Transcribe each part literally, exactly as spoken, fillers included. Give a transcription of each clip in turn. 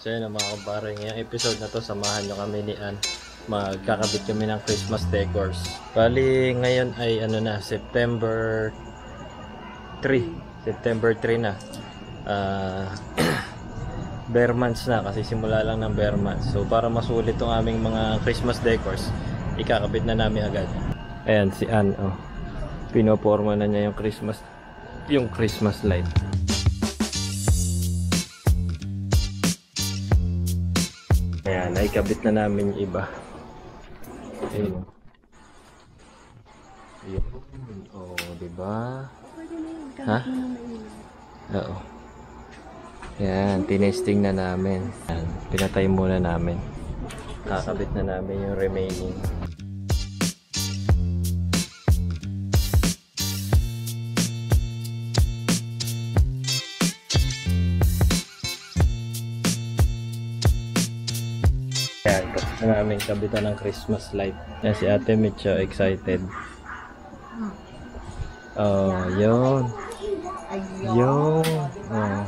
So yun mga kumpare, ngayong episode na to, samahan nyo kami ni Ann. Magkakabit kami ng Christmas decors. Bali ngayon ay ano na, September three. September three na. Uh, bare months na kasi simula lang ng bare months. So para masulit tong aming mga Christmas decors, ikakabit na namin agad. Ayan si Ann, oh. Pinoporma na niya yung Christmas yung Christmas light. Ayan, naikabit na namin yung iba. Ayun. Ayun. Oh, diba? Ha? Oo. Ayan, tinesting na namin. Ayan, pinatay muna namin. Kakabit na namin yung remaining. Ayan, kapit na namin kabitan ng Christmas light. Ayan, si Ate Mitcho excited. Oh, yun. Yun. Oh.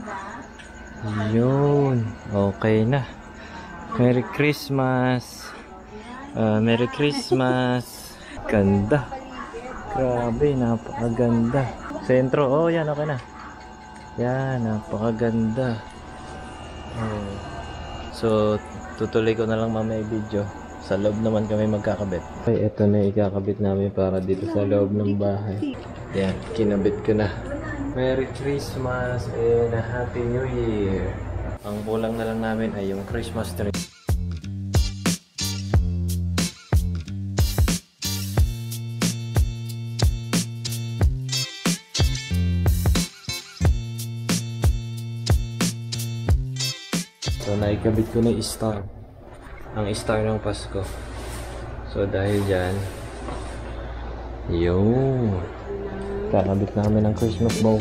Yun. Okay na. Merry Christmas. Uh, Merry Christmas. Ganda. Grabe, napakaganda. Sentro. Oh, yan, okay na. Yan, napakaganda. Oh. So, tutuloy ko na lang mamaya video. Sa loob naman kami magkakabit. Okay, ito na ikakabit namin para dito sa loob ng bahay. Yan, kinabit ko na. Merry Christmas and a Happy New Year. Ang kulang na lang namin ay yung Christmas tree. So, naikabit ko na yung star. Ang star ng Pasko. So, dahil dyan, yun. Kakabit namin ng Christmas balls.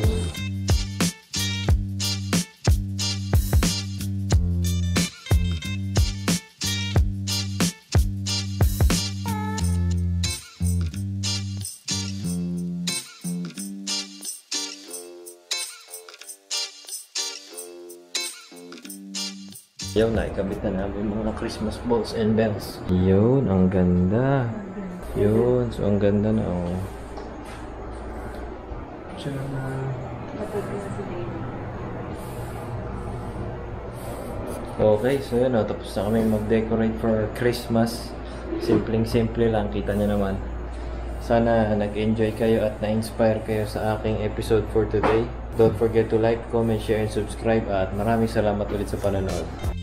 Yun, naikabit na namin mga Christmas balls and bells. Yun, ang ganda. Yun, so ang ganda na, oh. Okay, so yun, oh, tapos na kami mag-decorate for Christmas. Simpleng-simple lang, kita nyo naman. Sana nag-enjoy kayo at na-inspire kayo sa aking episode for today. Don't forget to like, comment, share, and subscribe. At maraming salamat ulit sa panonood.